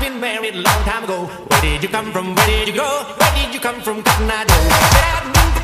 been married a long time ago. Where did you come from? Where did you go? Where did you come from, Cotton Eye Joe? Said I moved